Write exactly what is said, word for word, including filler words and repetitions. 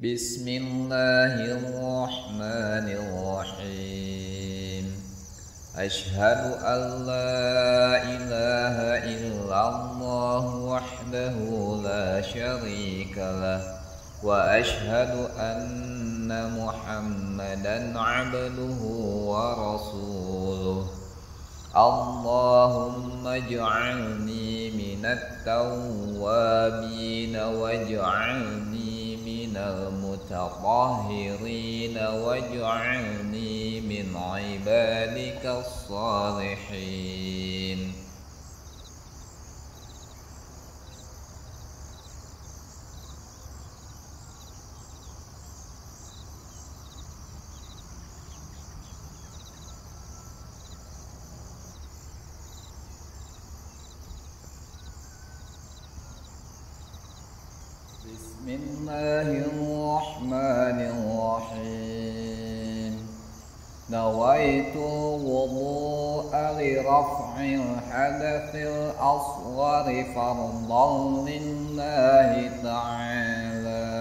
Bismillahirrahmanirrahim. Asyhadu an la ilaha illallah wahdahu la syarikalah wa asyhadu anna Muhammadan abduhu wa rasuluh. Allahumma ij'alni minat tawwabin waj'alni minal mutatahhirin waj'alni min ibadikas salihin. Bismillahirrahmanirrahim. Nawaitu wudu'a li raf'il hadathil asghari fardhan lillahi ta'ala.